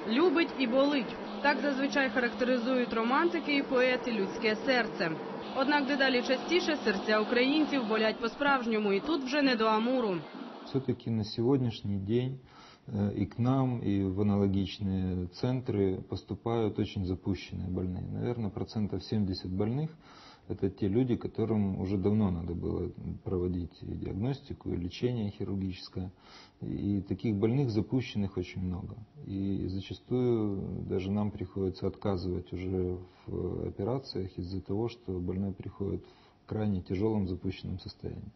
Любить і болить. Так зазвичай характеризують романтики і поети людське серце. Однак дедалі частіше серця українців болять по-справжньому, і тут вже не до амуру. Все-таки на сегодняшний день и к нам, и в аналогичные центры поступают очень запущенные больные. Наверное, 70% больных – это те люди, которым уже давно надо было проводить и диагностику, и лечение хирургическое. И таких больных запущенных очень много. И зачастую даже нам приходится отказывать уже в операциях из-за того, что больной приходит в крайне тяжелом запущенном состоянии.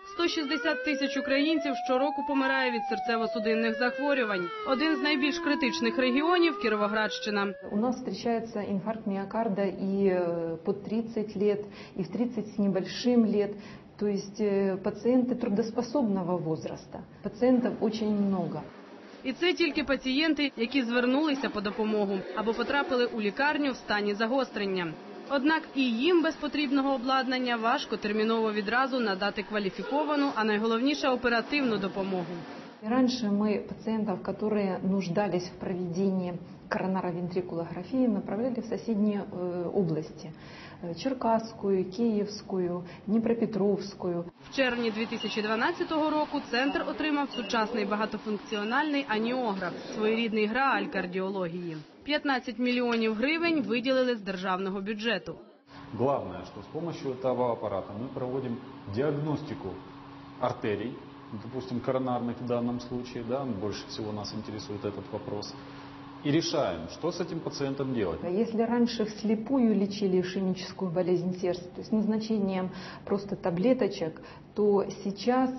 160 тисяч українців щороку помирає від серцево-судинних захворювань. Один з найбільш критичних регіонів – Кіровоградщина. У нас встречается инфаркт миокарда и под 30 лет, и в 30 с небольшим лет. То есть пациенты трудоспособного возраста. Пациентов очень много. І це тільки пацієнти, які звернулися по допомогу або потрапили у лікарню в стані загострення. Однак і їм без потрібного обладнання важко терміново відразу надати кваліфіковану, а найголовніше – оперативну допомогу. Раньше мы пациентов, которые нуждались в проведении коронаровентрикулографии, направляли в соседние области – Черкасскую, Киевскую, Дніпропетровську. В червні 2012 року центр отримав сучасний багатофункціональний аніограф – своєрідний грааль кардіології. 15 мільйонів гривень виділили з державного бюджету. Главное, что с помощью этого аппарата мы проводим диагностику артерий, допустим, коронарных в данном случае, да, больше всего нас интересует этот вопрос, и решаем, что с этим пациентом делать. Если раньше вслепую лечили ишемическую болезнь сердца, то есть назначением просто таблеточек, то сейчас,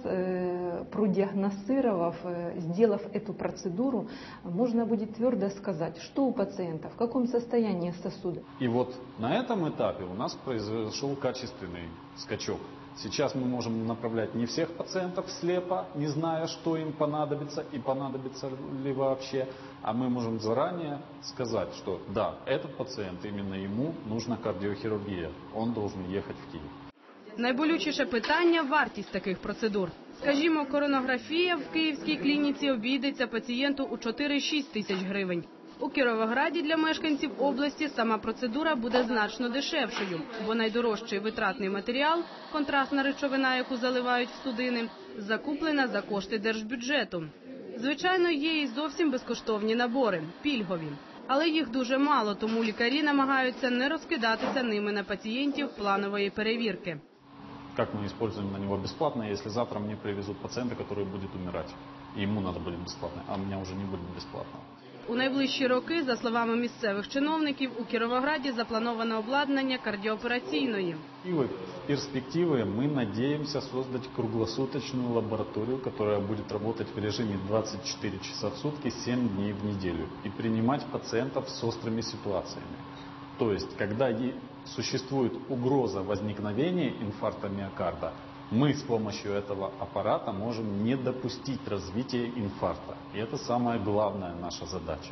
продиагностировав, сделав эту процедуру, можно будет твердо сказать, что у пациента, в каком состоянии сосуда. И вот на этом этапе у нас произошел качественный скачок. Сейчас мы можем направлять не всех пациентов слепо, не зная, что им понадобится и понадобится ли вообще, а мы можем заранее сказать, что да, этот пациент, именно ему нужна кардиохирургия, он должен ехать в Киев. Найболючіше питання – вартість таких процедур. Скажімо, коронографія в київській клініці обійдеться пацієнту у 4-6 тисяч гривень. У Кіровограді для мешканців області сама процедура буде значно дешевшою, бо найдорожчий витратний матеріал – контрастна речовина, яку заливають в судини, закуплена за кошти держбюджету. Звичайно, є і зовсім безкоштовні набори – пільгові. Але їх дуже мало, тому лікарі намагаються не розкидатися ними на пацієнтів планової перевірки. Как мы используем на него бесплатно, если завтра мне привезут пациента, который будет умирать, и ему надо будет бесплатно, а у меня уже не будет бесплатно. У найближчі роки, за словами місцевих чиновників, у Кіровограді заплановане обладнання кардіоопераційної. В перспективе мы надеемся создать круглосуточную лабораторию, которая будет работать в режиме 24 часа в сутки, 7 дней в неделю и принимать пациентов с острыми ситуациями. То есть, когда существует угроза возникновения инфаркта миокарда, мы с помощью этого аппарата можем не допустить развития инфаркта. И это самая главная наша задача.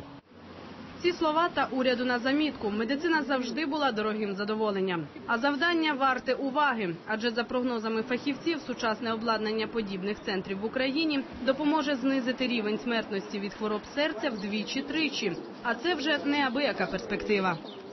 Ці слова та уряду на замітку. Медицина завжди була дорогим задоволенням. А завдання варте уваги. Адже за прогнозами фахівців, сучасне обладнання подібних центрів в Україні допоможе знизити рівень смертності від хвороб серця вдвічі-тричі. А це вже неабияка перспектива.